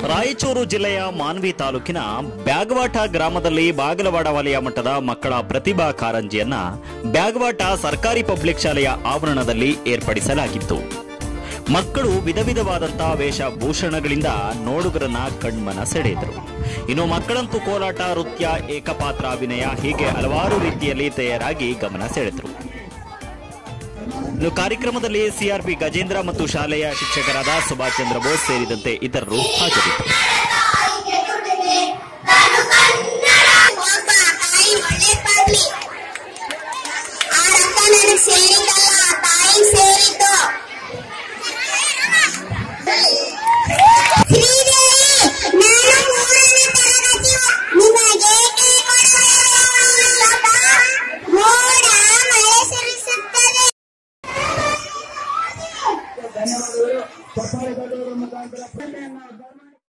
ರಾಯಚೂರು ಜಿಲ್ಲೆಯ ಮಾನ್ವಿ ತಾಲೂಕಿನ ಬ್ಯಾಗವಾಟ ಗ್ರಾಮದಲ್ಲಿ ಬಾಗಲವಾಡ ವಲಯ ಮಟ್ಟದ ಮಕ್ಕಳ ಪ್ರತಿಭಾ ಕಾರಂಜಿಯನ್ನ ಬ್ಯಾಗವಾಟ ಸರ್ಕಾರಿ ಪಬ್ಲಿಕ್ ಶಾಲೆಯ ಆವರಣದಲ್ಲಿ ಏರ್ಪಡಿಸಲಾಗಿತ್ತು. ಮಕ್ಕಳು ವಿಧ ವಿಧವಾದಂತಹ ವೇಷಭೂಷಣಗಳಿಂದ ನೋಡುಗರನ್ನ ಕಣ್ಮನ ಸೆಳೆದರು. ಇನ್ನು ಮಕ್ಕಳಂತೂ ಕೋಲಾಟ, ನೃತ್ಯ, ಏಕಪಾತ್ರ ಅಭಿನಯ ಹೀಗೆ ಹಲವಾರು ರೀತಿಯಲ್ಲಿ ತಯಾರಾಗಿ ಗಮನ ಸೆಳೆದರು. ಇನ್ನು ಕಾರ್ಯಕ್ರಮದಲ್ಲಿ ಸಿಆರ್ಪಿ ಗಜೇಂದ್ರ ಮತ್ತು ಶಾಲೆಯ ಶಿಕ್ಷಕರಾದ ಸುಭಾಷ್ ಚಂದ್ರ ಬೋಸ್ ಸೇರಿದಂತೆ ಇತರರು ಹಾಜರಿದ್ದರು. ಧನ್ಯವಾದಗಳು.